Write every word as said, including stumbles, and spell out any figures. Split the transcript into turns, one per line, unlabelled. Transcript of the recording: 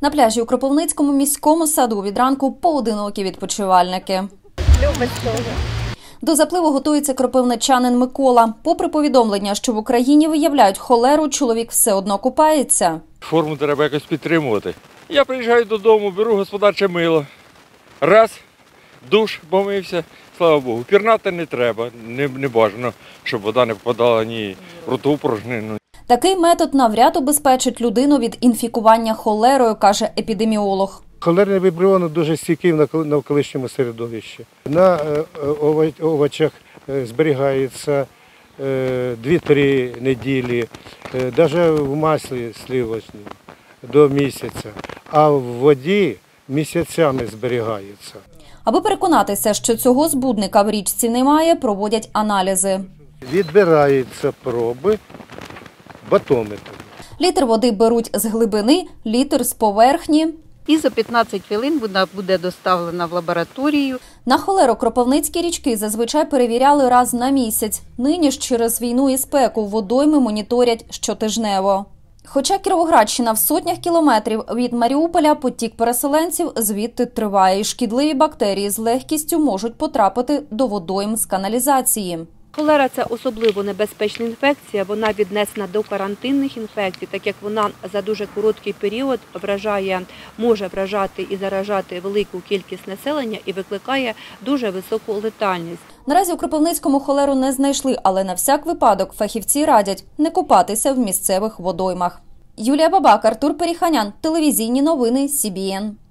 На пляжі у Кропивницькому міському саду від ранку поодинокі відпочивальники.
Любить того.
До запливу готується кропивничанин Микола. Попри повідомлення, що в Україні виявляють холеру, чоловік все одно купається.
Форму треба якось підтримувати. Я приїжджаю додому, беру господарче мило. Раз, душ, помився, слава Богу. Пірнати не треба, не, не бажано, щоб вода не попадала ні в ротову порожнину.
Такий метод навряд убезпечить людину від інфікування холерою, каже епідеміолог.
Холерний вібріон дуже стійкий в навколишньому середовищі. На овочах зберігається дві-три неділі, навіть в маслі сливочному до місяця, а в воді місяцями зберігається.
Аби переконатися, що цього збудника в річці немає, проводять аналізи.
Відбираються проби батометром.
Літр води беруть з глибини, літр з поверхні.
І за п'ятнадцять хвилин вона буде доставлена в лабораторію.
На холеру кропивницькі річки зазвичай перевіряли раз на місяць. Нині ж через війну і спеку водойми моніторять щотижнево. Хоча Кіровоградщина в сотнях кілометрів від Маріуполя, потік переселенців звідти триває. І шкідливі бактерії з легкістю можуть потрапити до водойм з каналізації.
Холера – це особливо небезпечна інфекція, вона віднесена до карантинних інфекцій, так як вона за дуже короткий період вражає, може вражати і заражати велику кількість населення і викликає дуже високу летальність.
Наразі у Кропивницькому холеру не знайшли, але на всяк випадок фахівці радять не купатися в місцевих водоймах. Юлія Бабак, Артур Періханян, телевізійні новини Сі Бі Ен.